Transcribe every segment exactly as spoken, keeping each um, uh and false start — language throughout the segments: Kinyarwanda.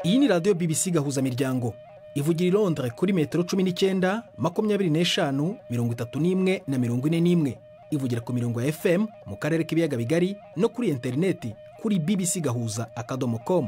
Iyi ni radiyo B B C gahuza miryango ivugira i Londres kuri metero cumi n'icyenda makumyabiri n'eshanu mirongo itatu n'imwe na mirongo ine n'imwe, ivugira ku mirongo ya F M mu karere k'ibiyaga bigari no kuri interineti kuri b b c gahuza akadomo com.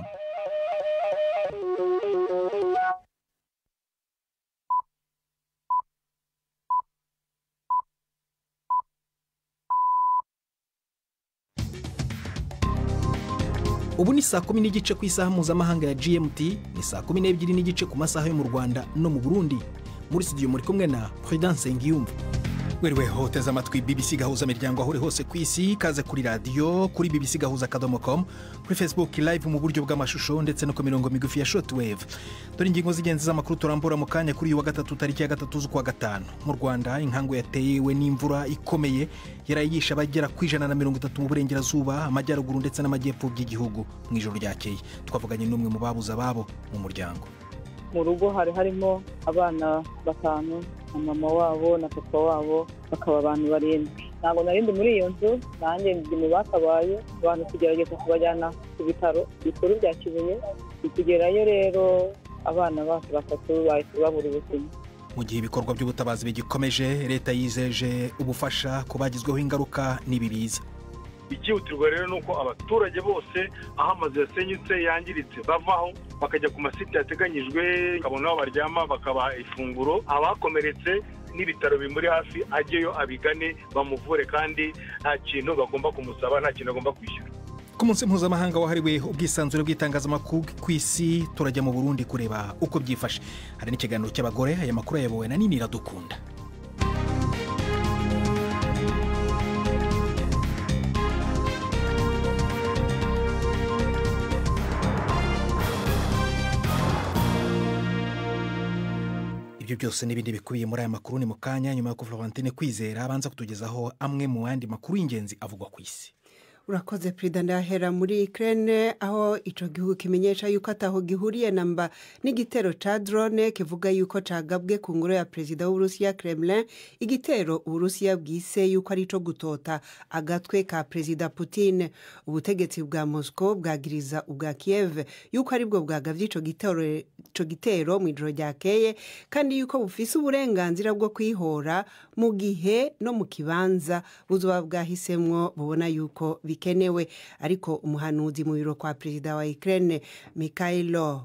Ubu ni saa kumi n'igice ku isaha mpuzamahanga ya G M T, ni saa kumi n'ebyiri n'igice ku masaha yo mu Rwanda no mu Burundi. Muri studio muri kumwe na Prudence Ngiyumva. Werewe hoteza amatwi B B C gahuza miryango aho uri hose ku isi, kaze kuri radio kuri b b c gahuza akadomo com, kuri Facebook live mu buryo bw'amashusho ndetse no ku mirongo migufi ya shortwave. Dore ingingo z'ingenzi z'amakuru turambura mu kanya kuri uyu wa gatatu tariki ya gatatu z'ukwa gatanu. Mu Rwanda inkangu yatewe n'imvura ikomeye yarayisha bagera ku ijana na mirongo itatu mu burengerazuba, amajyaruguru ndetse n'amajyepfo by'igihugu. Mu ijoro ryakeye twavuganye n'umwe mu babuza babo mu muryango. Mu rugo hari harimo abana batanu na mama wabo na papa wabo, bakaba abantu barindwi. Ntabwo narindi muri iyo nzu, nanjye ndi mu batabaye abantu tugerageza kubajyana ku bitaro bikuru bya Kibuye. Tugerayo rero abana bacu batatu bahise babura ubuzima. Mu gihe ibikorwa by'ubutabazi bigikomeje, leta yizeje ubufasha ku bagizweho ingaruka n'ibibiza. Ikihutirwa rero nuko abaturage bose aho amazu yasenyutse yangiritse bavaho bakajya ku masite yateganyijwe, kabona aho baryama bakabaha ifunguro, abakomeretse n'ibitaro bimuri hafi ajyeyo abigane bamuvure kandi nta kintu bagomba kumusaba, nta kintu agomba kwishyura. Ku munsi mpuzamahanga wahariwe ubwisanzure bw'itangazamakuru ku isi, turajya mu Burundi kureba uko byifashe. Hari n'ikiganiro cy'abagore, aya makuru yayobowe na Nini Iradukunda. Ibyo byose n'ibindi bikubiye muri aya makuru ni mu kanya, nyuma yo ko Florentine Kwizera abanza kutugezaho amwe mu yandi makuru y'ingenzi avugwa ku isi. Urakoze Prida. Ndahera muri Ukraine aho ico gihugu kimenyesha yuko ataho gihuriye namba n'igitero ca drone kivuga yuko cagabwe ku ngoro ya Perezida w'Uburusiya Kremlin, igitero Uburusiya bwise yuko ari ico gutota agatwe ka Perezida Putin. Ubutegetsi bwa Moscow bwagiriza ubwa Kiev yuko ari bwo bwagavye ico gitero ico gitero mu ijoro ryakeye, kandi yuko bufise uburenganzira bwo kwihora mu gihe no mu kibanza buzoba bwahisemwo bubona yuko bikenewe. Ariko umuhanuzi mu biro kwa Perezida wa Ukraine Mikhailo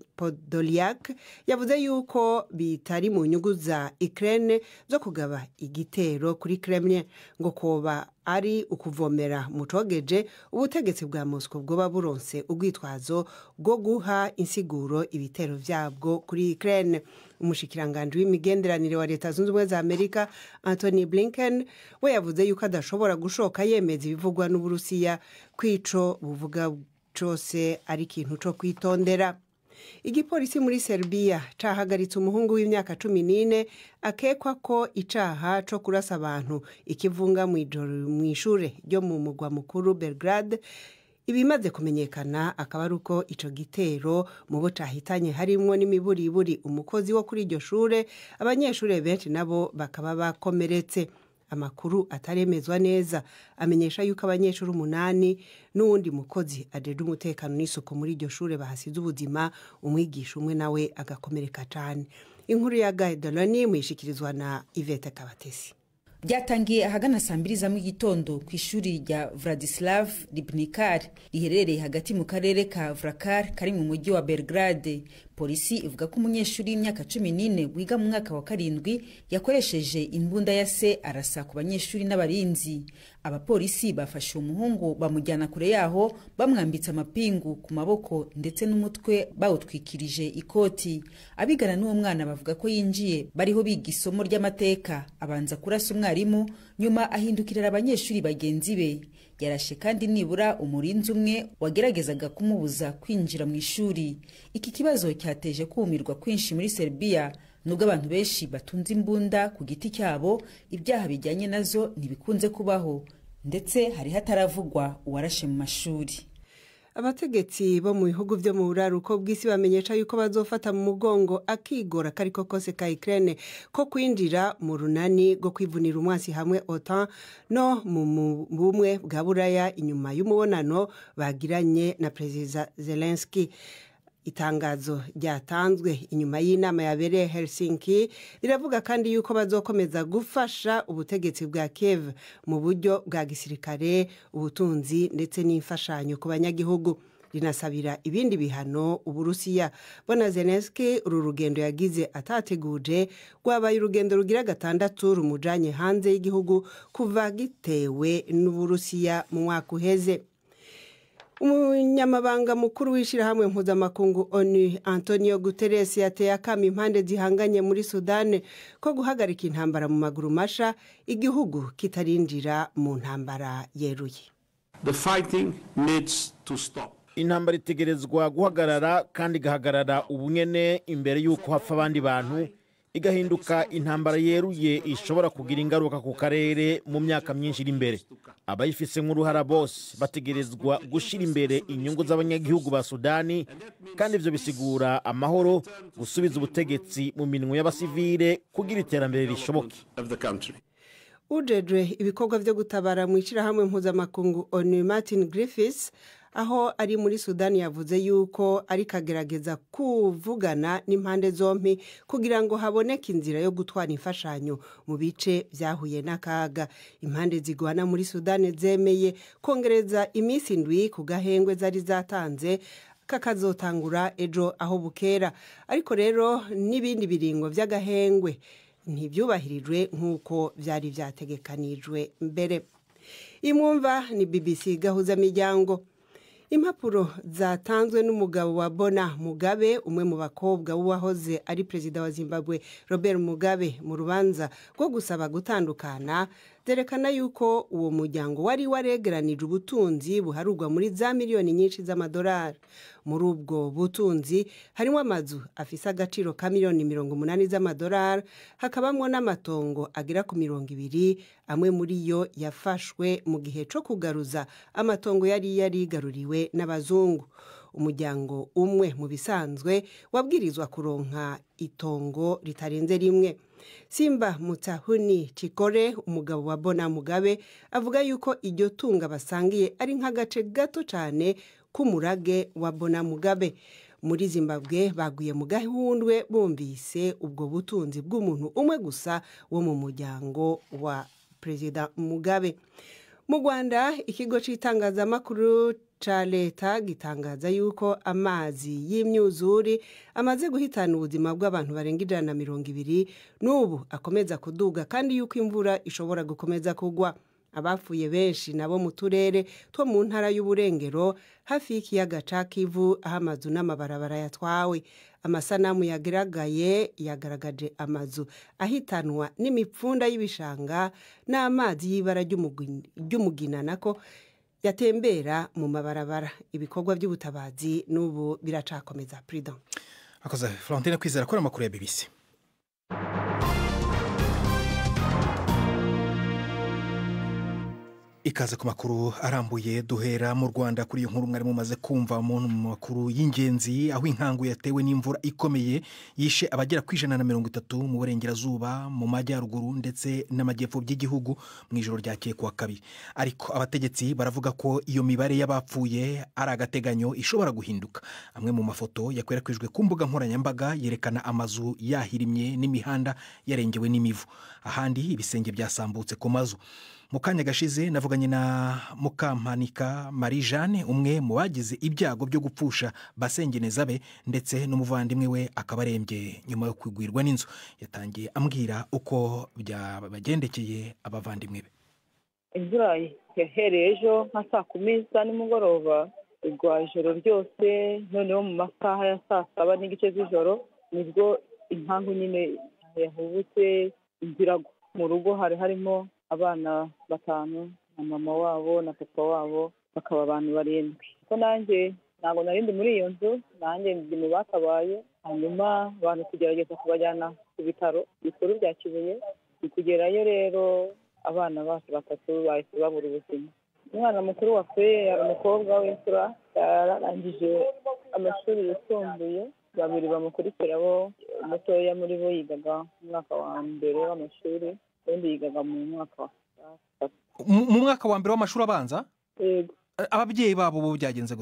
Podolyak yavuze yuko bitari mu nyungu za Ukraine zo kugaba igitero kuri Kremlin, ngo koba ari ukuvomera mucogeje ubutegetsi bwa Moscow bwo buronse ubwitwazo bwo guha insiguro ibitero vyabwo kuri Ukraine. Umushikiranganje w'imigenderanire wa Leta Zunze Ubumwe za Amerika Anthony Blinken we yavuze yuko adashobora gushoka yemeza ibivugwa n'Uburusiya kwico buvuga cyose ari ikintu cyo kwitondera. Igipolisi muri Serbia cahagaritse umuhungu w'imyaka cumi n'ine akekwa ko icaha co kurasa abantu ikivunga mu ijoro mu ishure ryo mu mugwa mukuru Belgrade. Ibimaze kumenyekana akaba ari uko ico gitero mu bo cahitanye harimwo n'imiburiburi umukozi wo kuri iryo shure, abanyeshure benshi nabo bakaba bakomeretse. Amakuru ataremezwa neza amenyesha yuko abanyeshuri umunani n'uwundi mukozi ajeje umutekano n'isuku muri iryo shure bahasize ubuzima, umwigisha umwe nawe agakomereka cyane. Inkuru ya Guy Delany muyishikirizwa na Yvette Kabatesi. Byatangiye ahagana saa mbiri za mu gitondo ku ishuri rya Vladislav Ribnikar riherereye hagati mu karere ka Vrakar kari mu mujyi wa Belgrade. Polisi ivuga ko umunyeshuri w'imyaka cumi n'ine wiga mu mwaka wa karindwi yakoresheje imbunda ya se arasa ku banyeshuri n'abarinzi. Abapolisi bafashe umuhungu bamujyana kure yaho, bamwambitse amapingu ku maboko ndetse n'umutwe bawutwikirije ikoti. Abigana n'uwo mwana bavuga ko yinjiye bariho biga isomo ry'amateka, abanza kurasa umwarimu, nyuma ahindukirira abanyeshuri bagenzi be. Yarashe kandi nibura umurinzi umwe wageragezaga kumubuza kwinjira mu ishuri. Iki kibazo cyateje kumirwa kwinshi muri Serbia, nubwo abantu benshi batunze imbunda ku giti cyabo, ibyaha bijyanye nazo ntibikunze kubaho, ndetse hari hataravugwa uwarashe mu mashuri. Abategetsi bo mu bihugu byo mu buraruko bw'isi bamenyesha yuko bazofata mu mugongo akigora kariko kose ka Ukraine ko kwinjira mu runani go kwivunira umwasi hamwe OTAN no mu bumwe bwa Buraya inyuma y'umubonano bagiranye na Perezida Zelensky. Itangazo ryatanzwe inyuma y'inama yabereye Helsinki riravuga kandi yuko bazokomeza gufasha ubutegetsi bwa Kiev mu buryo bwa gisirikare, ubutunzi ndetse n'imfashanyo ku banyagihugu. Rinasabira ibindi bihano Uburusiya. Bona Zelensky uru rugendo yagize atateguje rwabaye urugendo rugira gatandatu rumujanye hanze y'igihugu kuva gitewe n'Uburusiya mu mwaka uheze. Umunyamabanga mukuru w'ishirahamwe mpuzamakungu O N U Antonio Guterres yateye akamo impande zihanganye muri Sudani ko guhagarika intambara mu maguru masha, igihugu kitarinjira mu ntambara yeruye. The fighting needs to stop. Intambara itegerezwa guhagarara kandi gahagarara ubunyene imbere yuko hapfa abandi bantu, igahinduka intambara yeruye ishobora kugira ingaruka ku karere mu myaka myinshi iri imbere. Abayifise nk'uruhara bose bategerezwa gushira imbere inyungu z'abanyagihugu ba Sudani, kandi ivyo bisigura amahoro, gusubiza ubutegetsi mu minwe y'abasivile kugira iterambere rishoboke. Ujejwe ibikorwa vyo gutabara mu ishirahamwe mpuzamakungu O N U Martin Griffiths aho ari muri Sudani yavuze yuko ari kagerageza kuvugana n'impande zompi kugira ngo haboneke inzira yo gutwara imfashanyo mu bice vyahuye n'akaga. Impande zigwana muri Sudani zemeye kongereza iminsi indwi ku gahengwe zari zatanze kakazotangura ejo aho bukera, ariko rero n'ibindi biringo vy'agahengwe ntibyubahirijwe nk'uko byari byategekanijwe mbere. Imwumva ni B B C gahuza miryango. Impapuro zatanzwe n'umugabo wa Bona Mugabe, umwe mu bakobwa w'uwahoze ari perezida wa Zimbabwe Robert Mugabe, mu rubanza rwo gusaba gutandukana, zerekana yuko uwo muryango wari waregeranije ubutunzi buharugwa muri za miliyoni nyinshi z'amadolari. Muri ubwo butunzi harimo amazu afise agaciro ka miliyoni mirongo umunani z'amadolari, hakabamwo n'amatongo agira ku mirongo ibiri, amwe muri yo yafashwe mu gihe co kugaruza amatongo yari yarigaruriwe n'abazungu. Umuryango umwe mu bisanzwe wabwirizwa kuronka itongo ritarenze rimwe. Simba Mutahuni Chikore, umugabo wa Bona Mugabe, avuga yuko iryo tunga basangiye ari nk'agace gato cyane k'umurage wa Bona Mugabe. Muri Zimbabwe baguye mu gahundwe bumvise ubwo butunzi bw'umuntu umwe gusa wo mu muryango wa Perezida Mugabe. Mu Rwanda, ikigo c'itangazamakuru cha leta gitangaza yuko amazi y'imyuzuri amaze guhitana ubuzima bw'abantu barenga ijana na mirongo ibiri, n'ubu akomeza kuduga kandi yuko imvura ishobora gukomeza kugwa. Abapfuye benshi nabo mu turere two mu ntara y'Uburengero hafi y'ikiyaga ca Kivu, aho amazu n'amabarabara yatwawe. Amasanamu yagaragaye yagaragaje amazu ahitanwa n'imipfunda y'ibishanga n'amazi y'ibara ry'umugina nako yatembera mu mabarabara. Ibikorwa by'ubutabazi n'ubu biracakomeza. Prida akoze Florentine Kwizera kora makuru ya B B C. Ikaze ku makuru arambuye, duhera mu Rwanda kuri iyo nkuru mwari mumaze kumva mu makuru y'ingenzi, aho inkangu yatewe n'imvura ikomeye yishe abagera ku ijana na mirongo itatu mu burengerazuba, mu majyaruguru ndetse n'amajyepfo by'igihugu mu ijoro ryakeye kuwa kabiri. Ariko abategetsi baravuga ko iyo mibare y'abapfuye ari agateganyo ishobora guhinduka. Amwe mu mafoto yakwirakwijwe ku mbuga nkoranyambaga yerekana amazu yahirimye n'imihanda yarengewe n'imivu, ahandi ibisenge byasambutse ku mazu. Mu kanya gashize navuganye na Mukampanika Marie Jeanne, umwe mu bagize ibyago byo gupfusha basengeneza be ndetse n'umuvandimwe we akabarembye nyuma yo kwigwirwa n'inzu. Yatangiye ambwira uko byabagendekeye abavandimwe be. Imvura yahereye ejo nka saa kumi za nimugoroba, igwa ijoro ryose, noneho mu masaha ya saa saba n'igice z'ijoro nibwo inkangu nyine yahubutse inzirago. Mu rugo hari harimo abana batanu na mama wabo na papa wabo, bakaba abantu barindwi. Ko nanjye ntabwo narindi muri iyo nzu, nanjye ndi mu batabaye. Hanyuma abantu kugerageza kubajyana ku bitaro bikuru bya Kibuye. Kugerayo rero abana bacu batatu bahise babura ubuzima. Umwana mukuru wapfuye yari umukobwa w'imfura, yararangije amashuri yisumbuye. Babiri bamukurikira bo, umutoya muri bo yigaga mu mwaka wa mbere w'amashuri, undi yigaga mu mwaka wa gatatu. Mu mwaka wa mbere w'amashuri abanza? Yego. Ababyeyi babo bo byagenze gute?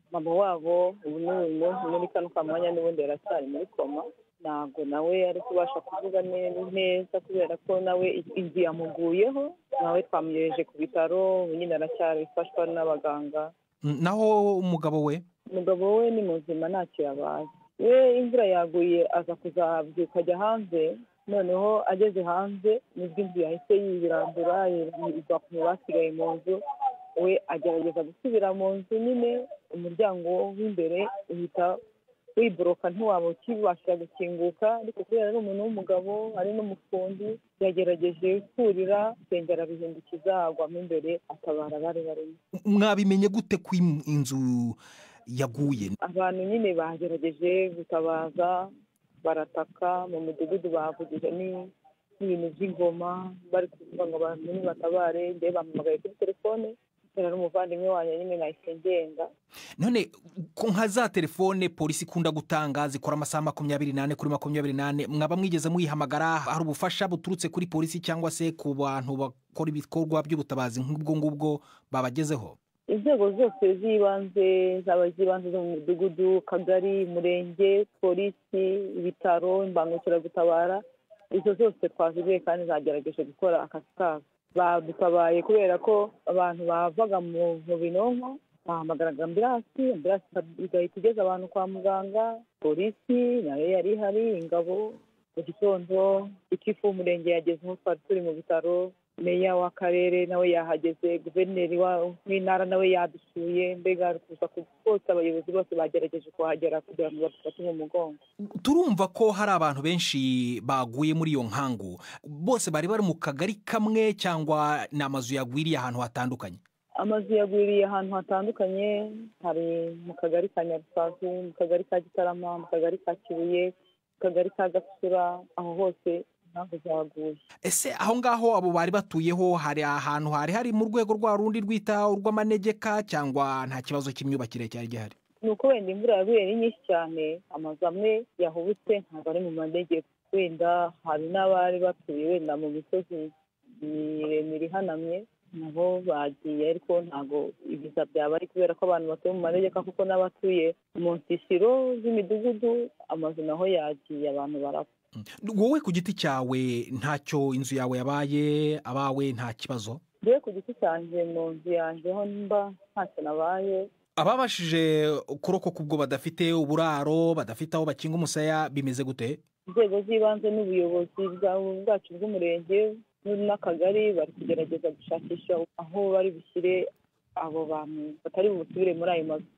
mama wabo ubu n'ubu muri kano kamwanya n'ubundi yaracyari muri koma, ntabwo nawe ari kubasha kuvuga neza kubera ko nawe inzu yamuguyeho, nawe twamugejeje ku bitaro, nyine aracyari ifashwa n'abaganga. Naho umugabo we umugabo we ni muzima ntacyo yabaye, we imvura yaguye aza kuzabyuka ajya hanze, noneho ageze hanze nibwo inzu yahise yibirandura yirirwa ku basigaye mu nzu, we agerageza gusubira mu nzu, nyine umuryango w'imbere uhita wiboroka ntiwaba ukibasha gukinguka, ariko kubera ari umuntu w'umugabo ari n'umufundi yagerageje kurira sengera bihindukiza agwamo imbere atabara bari barimo. Mwabimenye gute ko inzu yaguye? Abantu nyine bagerageje gutabaza, barataka mu mudugudu, bavugije n'ibintu by'ingoma bari kuvuga ngo abantu nibatabare, ndebe bampamagaye kuri telefone, era n'umuvandimwe wanjye nyine nahise ngenda. None ko nka za telefone polisi ikunda gutanga zikora amasaha makumyabiri n'ane kuri makumyabiri n'ane, mwaba mwigeze muyihamagara? Hari ubufasha buturutse kuri polisi cyangwa se ku bantu bakora ibikorwa by'ubutabazi nk'ubwo ngubwo babagezeho? Inzego zose z'ibanze, zaba z'ibanze zo mu mudugudu, kagari, murenge, polisi, ibitaro, imbangukiragutabara, izo zose twazigiye kandi zagerageje gukora akazi kabo. Badutabaye kubera ko abantu bavaga mu binonko, bahamagaraga ambiransi, ambiransi igahita igeza abantu kwa muganga, polisi nayo yari ihari, ingabo. Mu gitondo ikifu w'umurenge yagezeho, twari turi mu bitaro, meya w'akarere nawe yahageze, guverineri w'intara nawe yadusuye, mbega kuza bose abayobozi bose bagerageje kuhagera kugira ngo badufate mu mugongo. Turumva ko hari abantu benshi baguye muri iyo nkangu, bose bari bari mu kagari kamwe cyangwa ni amazu yagwiriye ahantu hatandukanye? Amazu yagwiriye ahantu hatandukanye, hari mu kagari ka Nyarusazi, mu kagari ka Gitarama, mu kagari ka Kibuye, mu kagari ka Gasura, aho hose ntabwo zaguye. Ese aho ngaho abo bari batuyeho hari ahantu hari hari mu rwego rwa rundi rwita urw'amanegeka cyangwa nta kibazo cy'imyubakire cyari gihari? Nuko wenda imvura yaguye ni nyinshi cyane, amazu amwe yahubutse ntabwo ari mu manegeka, wenda hari n'abari batuye wenda mu misozi miremire ihanamye, nabo bagiye, ariko ntabwo ibiza byaba ari kubera ko abantu batuye mu manegeka, kuko n'abatuye mu nsisiro z'imidugudu amazu naho yagiye, abantu barapfa. Wowe ku giti cyawe ntacyo inzu yawe yabaye, abawe nta kibazo? Yewe ku giti cyanjye mu nzu yanjye ho mba ntacyo nabaye. Ababashije kurokoka ubwo badafite uburaro, badafite aho bakinga umusaya, bimeze gute? Inzego z'ibanze n'ubuyobozi bwacu bw'umurenge n'akagari bari kugerageza gushakisha aho bari bushyire abo bantu batari busubire muri ayo mazu.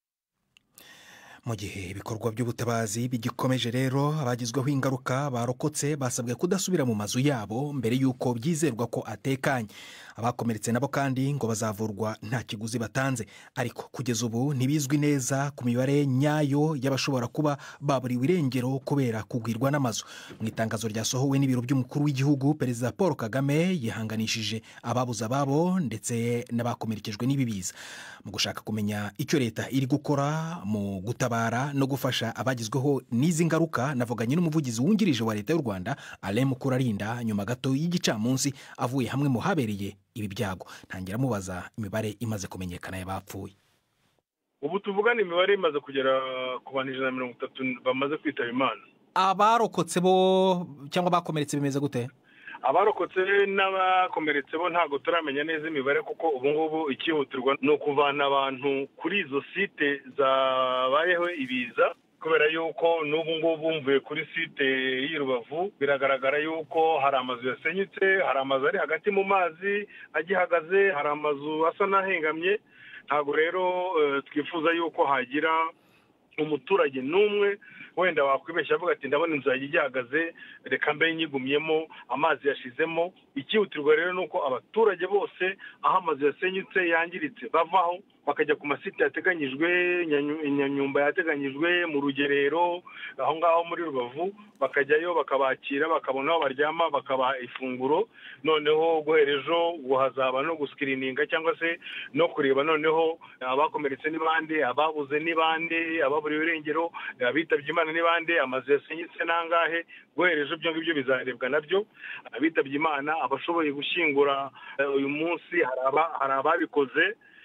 Mu gihe ibikorwa by'ubutabazi bigikomeje rero, abagizweho ingaruka barokotse basabwe kudasubira mu mazu yabo mbere y'uko byizerwa ko atekanye. Abakomeretse nabo kandi ngo bazavurwa nta kiguzi batanze, ariko kugeza ubu ntibizwi neza ku mibare nyayo y'abashobora kuba baburiwe irengero kubera kugwirwa n'amazu. Mu itangazo ryasohowe n'ibiro by'umukuru w'igihugu, Perezida Paul Kagame yihanganishije ababuze ababo ndetse n'abakomerekejwe n'ibibiza. Mu gushaka kumenya icyo leta iri gukora mu gutabara no gufasha abagizweho n'izi ngaruka, navuganye n'umuvugizi wungirije wa leta y'u Rwanda, Alain Mukurarinda, nyuma gato y'igicamunsi avuye hamwe mu habereye ibi byago. Ntangira mubaza imibare imaze kumenyekana y'abapfuye. Ubu tuvugana imibare imaze kugera ku bantu ijana na mirongo itatu bamaze kwitaba Imana. Abarokotse bo cyangwa bakomeretse bimeze gute? Abarokotse n'abakomeretse bo ntago turamenya neza imibare, kuko ubu ngubu ikihutirwa no kuvana abantu kuri izo site zabayeho ibiza, kubera yuko n'ubu ngubu mvuye kuri site y'i Rubavu biragaragara yuko hari amazu yasenyutse, hari amazu ari hagati mu mazi agihagaze, hari amazu asa n'ahengamye. Ntago rero twifuza yuko hagira umuturage n'umwe wenda wakwibeshya avuga ati ndabona inzu yagiye ihagaze, reka mbe nyigumyemo, amazi yashizemo. Ikihutirwa rero nuko abaturage bose aho amazu yasenyutse yangiritse bavaho bakajya ku masite yateganyijwe, Nyanyumba yateganyijwe, mu Rugerero, aho ngaho muri Rubavu, bakajyayo bakabakira, bakabona aho baryama, bakabaha ifunguro. Noneho guhera ejo hazaba no guskirininga cyangwa se no kureba noneho abakomeretse n'ibande, ababuze n'ibande, ababuriwe irengero, abitabye Imana n'ibande, amazu yasenyutse nangahe. Guhera ejo byo ngibyo bizarebwa nabyo. Abitabye Imana, abashoboye gushyingura uyu munsi hari ababikoze,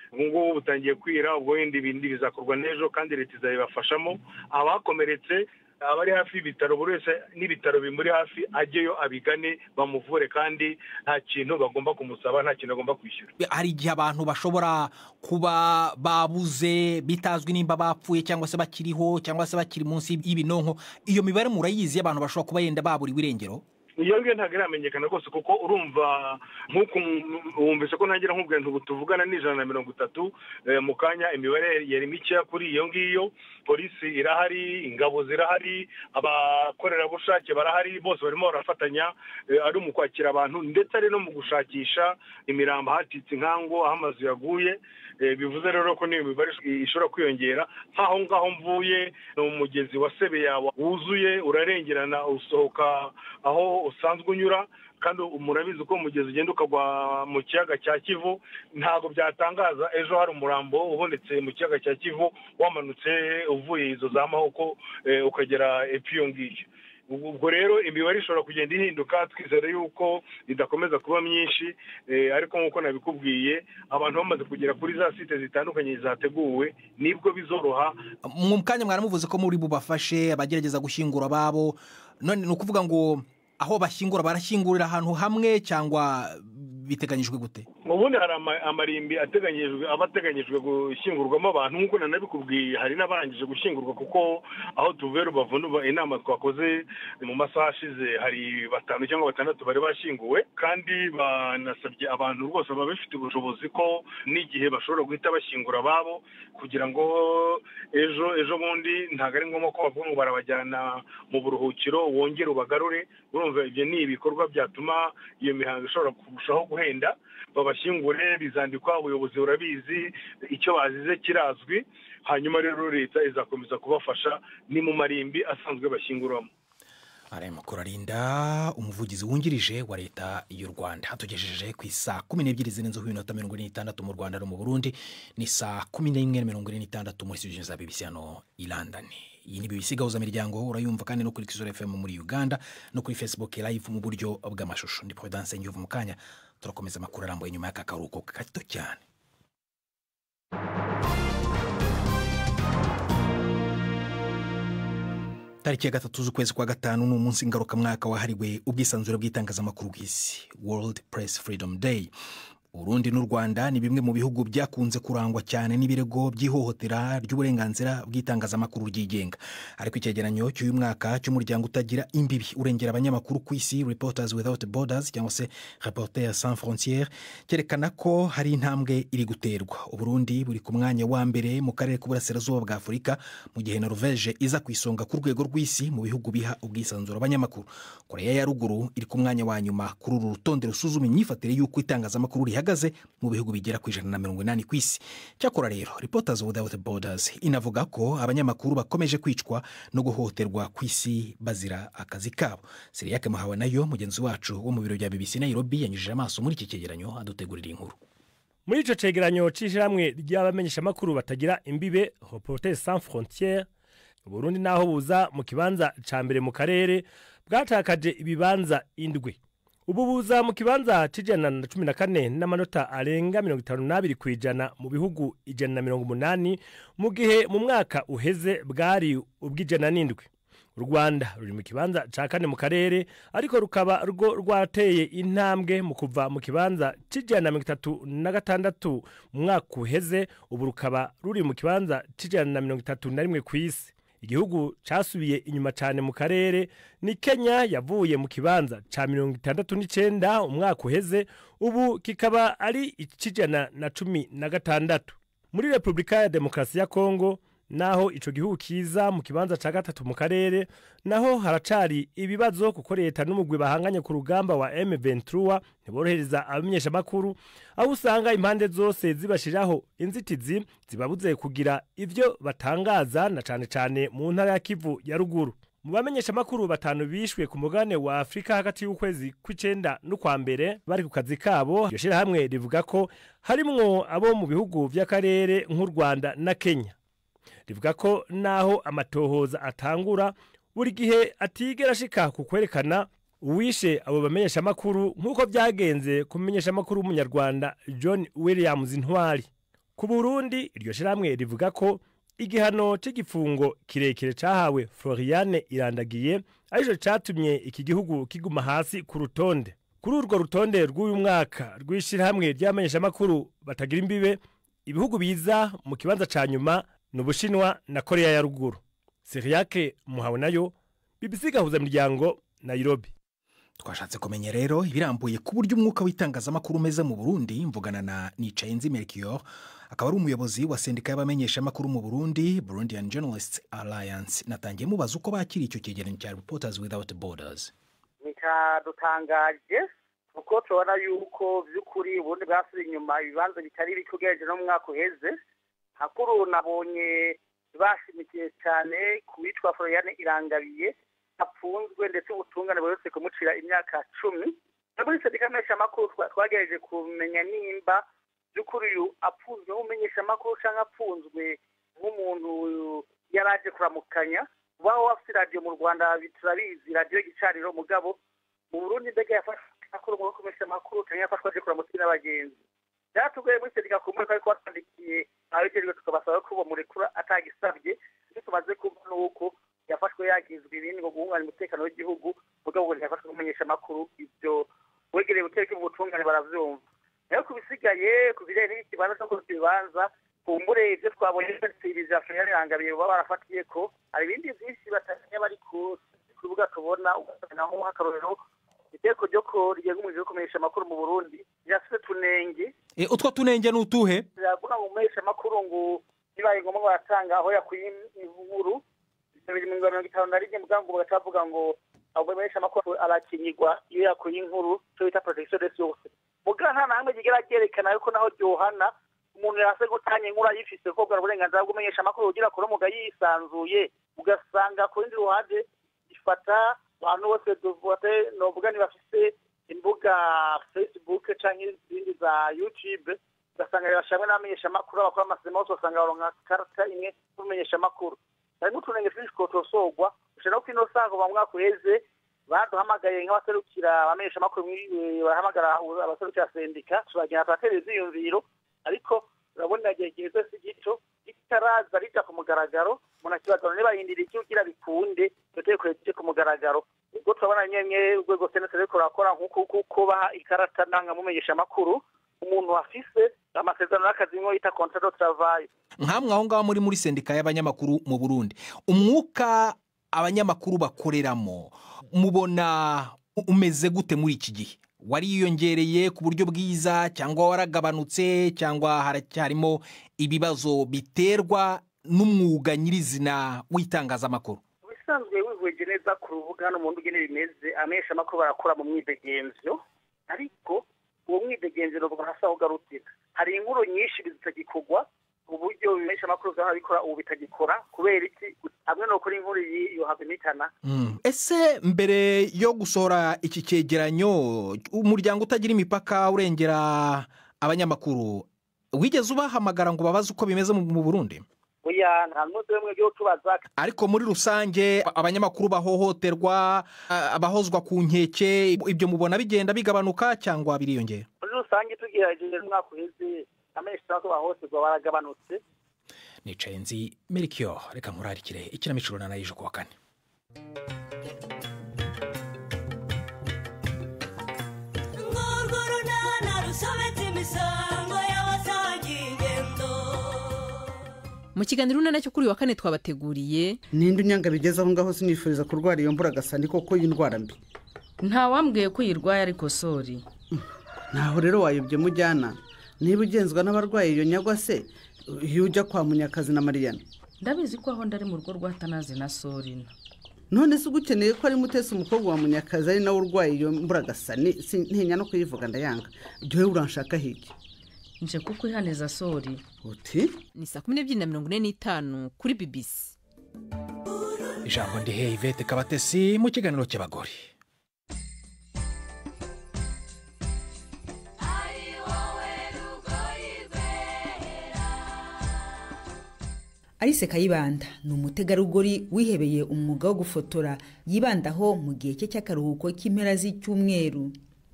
ubu ngubu butangiye kwira, ubwo wenda ibindi bizakorwa n'ejo kandi leta izabibafashamo. Abakomeretse abari hafi y'ibitaro, buri wese n'ibitaro bimuri hafi ajyeyo abigane bamuvure, kandi nta kintu bagomba kumusaba, nta kintu agomba kwishyura. Hari igihe abantu bashobora kuba babuze bitazwi nimba bapfuye cyangwa se bakiriho cyangwa se bakiri munsi y'ibinonko, iyo mibare murayizi abantu bashobora kuba yenda babura ibirengero? Iyo ngiyo ntabwo iramenyekana rwose, kuko urumva nk'uko wumvise ko ntagira nk'ubwenge ubu tuvugana n'ijana na mirongo itatu mu kanya, imibare yari mikeya kuri iyo ngiyo. Polisi irahari, ingabo zirahari, abakorerabushake barahari, bose barimo barafatanya ari mu kwakira abantu ndetse ari no mu gushakisha imirambo hatitse inkangu aho amazu yaguye. Bivuze rero ko niyo mibare ishobora kwiyongera. Nk'aho ngaho mvuye ni umugezi wa Sebeya wuzuye urarengerana usohoka aho usanzwe unyura, kandi murabizi ko umugezi ugenda ukagwa mu kiyaga cya Kivu. Ntabwo byatangaza ejo hari umurambo ubonetse mu kiyaga cya Kivu wamanutse uvuye izo za Mahoko ukagera epiyo ngiyo. Ubwo rero imibare ishobora kugenda ihinduka, twizere yuko idakomeza kuba myinshi, ariko nk'uko nabikubwiye abantu bamaze kugera kuri za site zitandukanye zateguwe nibwo bizoroha. Mu kanya mwaramuvuze ko muri bubafashe abagerageza gushyingura ababo, none ni ukuvuga ngo aho bashyingura barashyingurira ahantu hamwe cyangwa biteganyijwe gute? Ubundi hari amarimbi ateganyijwe abateganyijwe gushyingurwamo abantu, nk'uko nanabikubwiye hari n'abarangije gushyingurwa, kuko aho tuvuye Rubavu inama twakoze mu masaha ashize hari batanu cyangwa batandatu bari bashyinguwe, kandi banasabye abantu rwose baba bafite ubushobozi ko n'igihe bashobora guhita bashyingura ababo, kugira ngo ejo ejo bundi ntabwo ari ngombwa ko bavuga ngo barabajyana mu buruhukiro wongere ubagarure. Urumva ibyo ni ibikorwa byatuma iyo mihango ishobora kurushaho guhenda. Babashyingure, bizandikwa, ubuyobozi burabizi, icyo bazize kirazwi, hanyuma rero leta izakomeza kubafasha ni mu marimbi asanzwe bashyinguramo. Arema Kurarinda, umuvugizi wungirije wa leta y'u Rwanda, hatugejeje ku isaa kumi n'ebyiri zirenzeho iminota mirongo ine n'itandatu mu Rwanda no mu Burundi, ni saa kumi n'imwe mirongo ine n'itandatu muri studio za B B C hano i London. Iyi ni B B C gahuza miryango, urayumva kandi no kuri Kisoro F M muri Uganda no kuri Facebook live mu buryo bw'amashusho. Ndi Prudence Ngiuvu mu kanya turakomeza amakuru arambuye nyuma y'aka karuhuko gato cyane. Tariki ya gatatu z'ukwezi kwa gatanu ni umunsi ngarukamwaka wahariwe ubwisanzure bw'itangazamakuru bw'isi, World Press Freedom Day. Urundi n'u Rwanda ni bimwe mu bihugu byakunze kurangwa cyane n'ibirego by'ihohotera ry'uburenganzira bw'itangazamakuru ryigenga. Ariko icyegeranyo cy'uyu mwaka cy'umuryango utagira imbibi urengera abanyamakuru ku isi, Reporters Without Borders cyangwa se Reporters Sans Frontières, cyerekana ko hari intambwe iri guterwa. Uburundi buri ku mwanya wa mbere mu karere k'uburasirazuba bwa Afurika, mu gihe Norvège iza ku isonga ku rwego rw'isi mu bihugu biha ubwisanzure abanyamakuru. Korea ya ruguru iri ku mwanya wa nyuma kuri uru rutonde rusuzuma imyifatire y'uko itangazamakuru rihagaze mu bihugu bigera ku ijana na mirongo inani ku isi. Cyakora rero Reporters Without Borders inavuga ko abanyamakuru bakomeje kwicwa no guhohoterwa ku isi bazira akazi kabo. Siriyake Muhawe nayo mugenzi wacu wo mu biro bya B B C Nairobi yanyujije amaso muri iki cyegeranyo adutegurira inkuru. Muri ico cegeranyo c'ishiramwe ry'abamenyesha makuru batagira imbibe, Reporters Sans Frontières, Burundi naho buza mu kibanza ca mbere mu karere bwatakaje ibibanza indwi. Ubu buza mu kibanza c'ijana na cumi na kane n'amanota arenga mirongo itanu n'abiri kwijana mu bihugu ijana na mirongo umunani, mu gihe mu mwaka uheze bwari ubw'ijana n'indwi. U Rwanda ruri mu kibanza ca kane mu karere, ariko rukaba rwo rwateye intambwe mu kuva mu kibanza c'ijana na mirongo itatu na gatandatu mu mwaka uheze, ubu rukaba ruri mu kibanza c'ijana na mirongo itatu na rimwe kw'isi. Igihugu casubiye inyuma cyane mu karere ni Kenya, yavuye mu kibanza ca mirongo itandatu n'icenda umwaka uheze, ubu kikaba ari icijana na cumi na gatandatu. Muri Republika ya Demokarasi ya Kongo naho ico gihugu kiza mu kibanza ca gatatu mu karere, naho haracari ibibazo kuko leta n'umugwi bahanganye ku rugamba wa M vingt-trois ntiborohereza abamenyesha makuru, aho usanga impande zose zibashiraho inzitizi zibabuze kugira ivyo batangaza, na cane cane mu ntara ya Kivu ya ruguru. Mu bamenyesha makuru batanu bishwe ku mugane wa Afrika hagati y'ukwezi kw'icenda n'ukwa mbere bari ku kazi kabo, iyo shirahamwe rivuga ko harimwo abo mu bihugu vy'akarere nk'u Rwanda na Kenya. Rivuga ko naho amatohoza atangura buri gihe atigera shika ku kwerekana uwishe abo bamenyesha makuru, nk'uko byagenze ku menyesha makuru w'umunyarwanda John Williams Ntwari. ku Burundi iryo shirahamwe rivuga ko igihano cy'igifungo kirekire cahawe Floriane Irandagiye arico catumye iki gihugu kiguma hasi ku rutonde. Kuri urwo rutonde rw'uyu mwaka rw'ishirahamwe ry'abamenyesha makuru batagira imbibe, ibihugu biza mu kibanza ca nyuma n'Ubushinwa na Korea ya Ruguru. Siriake Muhabonayo, B B C gahuza miryango, Nairobi. Twashatse kumenya rero ibirambuye ku buryo umwuka w'itangazamakuru umeze mu Burundi. Mvugana na Nicayenzi Melchior, akaba ari umuyobozi wa sendika y'abamenyesha makuru mu Burundi, Burundian Journalists Alliance. Natangiye mubaza uko bakiri icyo cyegeranyo cya Reporters Without Borders. Nikadutangaje uko tubona yuko by'ukuri ubundi bwasubiye inyuma ibibanza bitari bikugejeje no mu mwaka uheze. Hakuru nabonye bashimikiye cyane kuwitwa Floriane Irangabiye apfunzwe ndetse ubutungane bwose kumucira imyaka cumi. Muri sendika y'abamenyesha makuru twagejeje kumenya nimba by'ukuri uyu apfunzwe nk'umumenyesha makuru cyangwa apfunzwe nk'umuntu yaraje kuramukanya. Baho wafite radio mu Rwanda biturabizi radio Gicariro mugabo mu Burundi mbega yafashwe akuru mu kumesha makuru cyangwa yafashwe aje kuramutsa n'abagenzi. Byatugoye muri sendika kumwe ko ariko twandikiye abejeje tukabasaba ko bomurekura atagisabye. Tumaze kubona uko yafashwe yagizwe ibindi ngo guhungana umutekano w'igihugu mugabo ngo yafashwe kumenyesha makuru ibyo wegereye uteke mu butungane baravyumva. Nayo kubisigaye kubirere n'ikibanza cyo kubibanza kumbure ivyo twabonye twiriza Floriane Irangabiye baba barafatiye ko ari ibindi byinshi batanya bari ku kuvuga tubona naho hakarorero iteko ryo ko rigiye kumuje kumenyesha makuru mu Burundi yaswe tunenge. E utwo tunenge n'utuhe? Yavuga ngo kumenyesha makuru ngo nibaye ngombwa baratanga aho yakuye inkuru bibiri na mirongo itanu na rimwe mugango bagavuga ngo abo bamenyesha makuru arakinyigwa iyo yakuye inkuru cyo bita protection des sources. Mugana nta namwe gigera cyerekana yuko naho Johana umuntu yase gutanya inkuru ayifise ko bwa uburenganzira bw'umenyesha makuru ugira kuri muga yisanzuye ugasanga ku ndi ruhande ifata abantu bose duvote no bugani bafise imbuga Facebook canke izindi za YouTube ugasanga yashamwe n'amenyesha makuru abakora amasemo usanga baronka karata imwe kumenyesha makuru. Ari mutunenge twinshi ko tosogwa ushaka ko ino sango bamwa kuheze baduhamagaye nk'abaserukira abamenyesha makuru bahamagara abaserukira sendika turagira abatereza iyumviro ariko urabona gegeze sigito itaraza rija ku mugaragaro munakibazo ne bayindira icyo ugira bikunde tuteko cyo ku mugaragaro ubwo twabona nyemye urwego senateri ko rakora nkuko kuko baha ikarata nanga mumenyesha makuru umuntu afise amasezerano y'akazi ngo yita contrat de travail. Nkamwe aho ngaho muri muri sendika y'abanyamakuru mu Burundi umwuka abanyamakuru bakoreramo mubona umeze gute muri iki gihe? Wariyongereye ku buryo bwiza cyangwa waragabanutse cyangwa haracyarimo ibibazo biterwa n'umwuga nyirizina w'itangazamakuru? Bisanzwe wihweje neza ku rubuga hano mu ndugene bimeze amesha makuru barakora mu mwidegenzo ariko uwo mwidegenzo bwahasa ugarutira hari inkuru nyinshi bizitagikogwa uburyo bimesha makuru zabikora ubu bitagikora kubera iki amwe no kuri inkuru yo habimitana. Mm. Ese mbere yo gusora iki cyegeranyo umuryango utagira imipaka urengera abanyamakuru wigeze ubahamagara ngo babaze uko bimeze mu Burundi? Oya nta n'umwe mwe yo tubaza. Ariko muri rusange abanyamakuru bahohoterwa abahozwa ku nkeke ibyo mubona bigenda bigabanuka cyangwa biriyongera? Muri rusange tugerageje umwaka uheze amesha ko bahohoterwa baragabanutse. Nicayenzi Melchior, reka nkurarikire ikinamico runana y'ejo kuwa kane. Mu kiganiro runana cyo kuri wa kane twabateguriye ninde unyanga bigeze aho ngaho sinifuriza kurwara iyo mbura gasani koko y'indwara mbi. Nta wambwiye ko yirwaye ariko sori. Naho rero wayobye mujyana niba ugenzwa n'abarwayi iyo nyagwa se iyo ujya kwa Munyakazi na Mariana. Ndabizi ko aho ndari mu rugo rwa Tanazi na Sorina. None se ugukeneye ko ari Mutesi umukobwa wa Munyakazi ari nawe urwaye iyo mbura gasani ntinya no kuyivuga ndayanga. Joye uranshaka hiki? Nje kuko ihaneza sori. Uti? Ni saa kumi n'ebyiri na mirongo ine n'itanu kuri B B C. Ijambo ndi Yvette Kabatesi mu kiganiro cy'abagore. Alice Kayibanda ni umutegarugori wihebeye umwuga wo gufotora yibandaho mu gihe cye cy'akaruhuko k'impera z'icyumweru.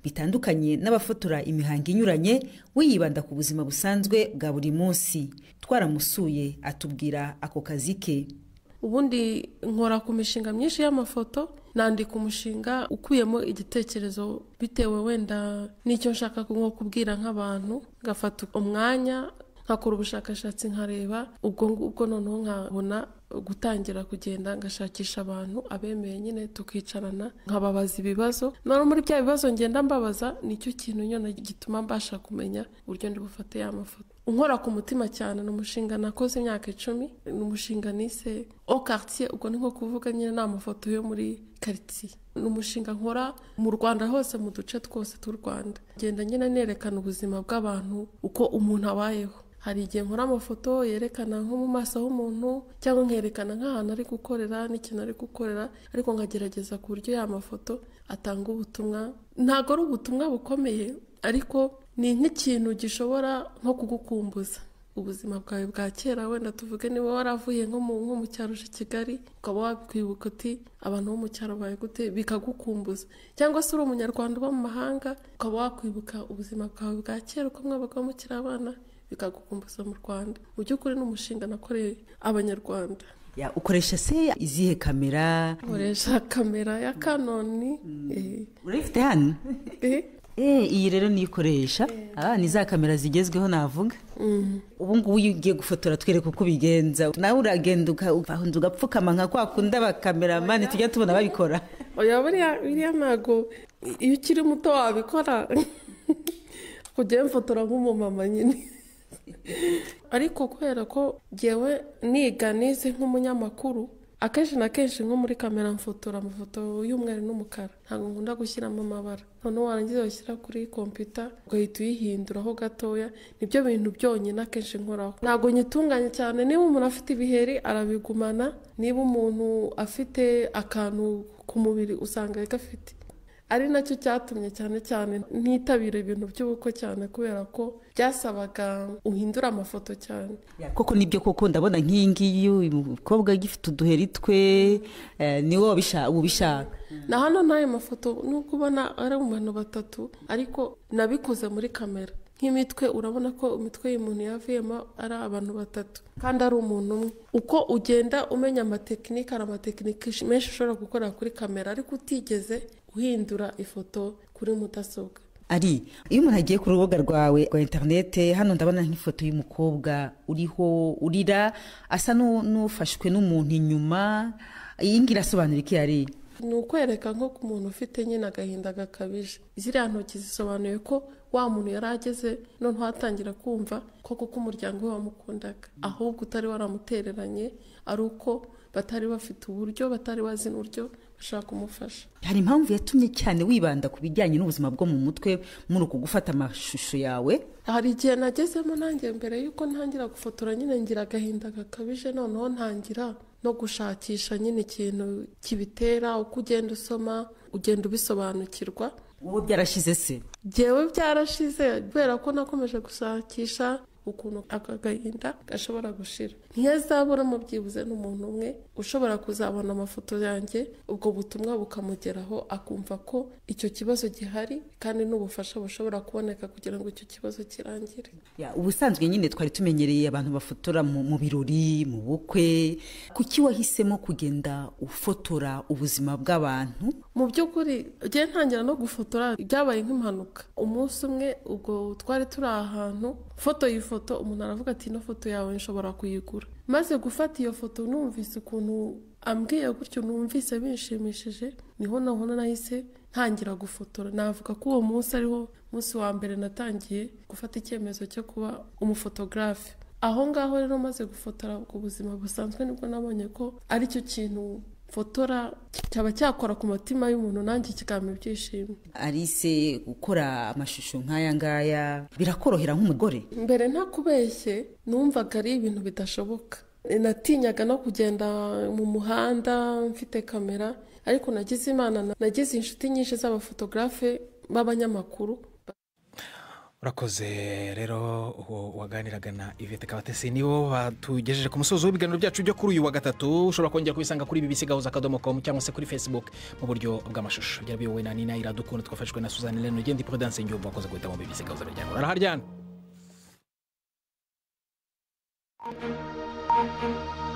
bitandukanye n'abafotora imihango inyuranye we yibanda ku buzima busanzwe bwa buri munsi. Twaramusuye atubwira ako kazi ke. Ubundi nkora ku mishinga myinshi y'amafoto, nandika umushinga ukuyemo igitekerezo bitewe wenda n'icyo nshaka nko kubwira nk'abantu, ngafata umwanya nkakora ubushakashatsi nkareba ubwo ubwo noneho nkabona gutangira kugenda ngashakisha abantu abemeye nyine tukicarana nkababaza ibibazo. None muri bya bibazo ngenda mbabaza nicyo kintu nyone gituma mbasha kumenya uburyo ndi bufate ya mafoto. Unkora ku mutima cyane n'umushinga nakoze imyaka icumi, n'umushinga nise au quartier, ubwo ni nko kuvuga nyine n'amafoto yo muri quartier. N'umushinga nkora mu Rwanda hose mu duce twose tw'u Rwanda, ngenda nyine nerekana ubuzima bw'abantu uko umuntu abayeho. Hari igihe nkora amafoto yerekana nko mu maso h'umuntu cyangwa nkerekana nk'ahantu ari gukorera n'ikintu ari gukorera, ariko nkagerageza ku buryo ya mafoto atanga ubutumwa. Ntago ari ubutumwa bukomeye, ariko ni nk'ikintu gishobora nko kugukumbuza ubuzima bwawe bwa kera. Wenda tuvuge niba waravuye nko mu nko mu cyaro cya Kigali ukaba wakwibuka uti abantu bo mu cyaro baye gute, bikagukumbuza. Cyangwa se uri umunyarwanda uba mu mahanga ukaba wakwibuka ubuzima bwawe bwa kera uko mwabaga mukiri abana, bikagukumbuza mu Rwanda. Mu by'ukuri n'umushinga nakoreye abanyarwanda. Ya, ukoresha se izihe kamera? Ukoresha kamera ya Canon. Mm. Eh. Urifite hano? Eh. Eh, iyi rero nikoresha. Eh. Ah, ni za kamera zigezweho navuga. Mhm. Ubu ngubu ugiye gufotora twereka uko bigenza. Nawe uragenda ukahunza ugapfukama nka kwa kunda ba cameraman tujya tubona babikora. Oya buriya biriya nago iyo ukiri muto wabikora. Kujya mfotora nk'umumama nyine. Ariko kubera ko jewe niga nize nk'umunyamakuru, akenshi na kenshi nko muri kamera mfotora amafoto y'umweru n'umukara, ntabwo nkunda gushyiramo amabara. None warangiza ushyira kuri computer ugahita uyihinduraho gatoya. Nibyo bintu byonyine akenshi nkoraho. Ntabwo nyitunganye cyane. Niba umuntu afite ibiheri arabigumana, niba umuntu afite akantu ku mubiri usanga gafite. Ari nacyo cyatumye cyane cyane ntitabira ibintu by'ubuko cyane, kubera ko byasabaga uhindura amafoto cyane. Koko nibyo koko ndabona nk'ingiyi umukobwa gifite uduheri twe eh, niwo ubishaka. Na hano nayo mafoto nuko ubona ari mu bantu batatu, ariko nabikoze muri kamera. Nk'imitwe urabona ko imitwe y'umuntu yaviyemo ari abantu batatu kandi ari umuntu umwe. Uko ugenda umenya amatekinike, ari amatekinike menshi ushobora gukora kuri kamera, ariko utigeze uhindura ifoto kuri mudasobwa. Ari iyo umuntu agiye ku rubuga rwawe rwa interinete, hano ndabona nk'ifoto y'umukobwa uriho urira asa n'ufashwe n'umuntu inyuma. Iyi ngira asobanura iki ari? Ni ukwereka nko ku muntu ufite nyine agahinda gakabije. Ziriya ntoki zisobanuye ko wa muntu yari ageze none hatangira kumva koko ko umuryango we wamukundaga, ahubwo utari waramutereranye, ari uko batari bafite uburyo, batari bazi n'uburyo bashaka kumufasha. Hari impamvu yatumye cyane wibanda ku bijyanye n'ubuzima bwo mu mutwe muri uko gufata amashusho yawe? Hari igihe nagezemo nanjye mbere yuko ntangira gufotora nyine ngira agahinda gakabije, noneho ntangira no gushakisha nyine ikintu kibitera. Uko ugenda usoma ugenda ubisobanukirwa. Wowe byarashize se? Jewe byarashize kubera ko nakomeje gushakisha ukuntu aka gahinda gashobora gushira. Ntiyazabura mu byibuze n'umuntu umwe ushobora kuzabona amafoto yanjye, ubwo butumwa bukamugeraho akumva ko icyo kibazo gihari kandi n'ubufasha bushobora kuboneka kugira ngo icyo kibazo kirangire. Ya, ubusanzwe nyine twari tumenyereye abantu bafotora mu, mu birori, mu bukwe. Kuki wahisemo kugenda ufotora ubuzima bw'abantu? Mu by'ukuri je ntangira no gufotora byabaye nk'impanuka. Umunsi umwe ubwo twari turi ahantu, foto yifoto umuntu aravuga ati no foto yawe nshobora kuyigura. Maze gufata iyo foto numvise ukuntu ambwiye gutyo, numvise binshimishije, niho nahona nahise ntangira gufotora. Navuga ko uwo munsi ariho munsi wa mbere natangiye gufata icyemezo cyo kuba umufotographe. Aho ngaho rero maze gufotora ku buzima busanzwe nibwo nabonye ko ari cyo kintu fotora cyaba cyakora ku mutima y'umuntu, nanjye kigama ibyishimo. Arise gukora amashusho nk'aya ngaya birakorohera nk'umugore? Mbere nta kubeshye numvaga ari ibintu bidashoboka. Natinyaga no kugenda mu muhanda mfite kamera, ariko nagize Imana, nagize inshuti nyinshi z'abafotographe b'abanyamakuru. urakoze rero waganiraga na Yvette Kabatesi nibo batugejeje ku musozo w'ibiganiro byacu byo kuri uyu wa gatatu. Ushobora kongera kubisanga kuri b b c gahuza akadomo com cyangwa se kuri Facebook mu buryo bw'amashusho. Byari biyobowe na Nina Iradukunda, twafashwe na Suzanne Leno Gendi Prudence Ngiyumva wakoze guhita mu B B C gahuza imiryango. Araharyana.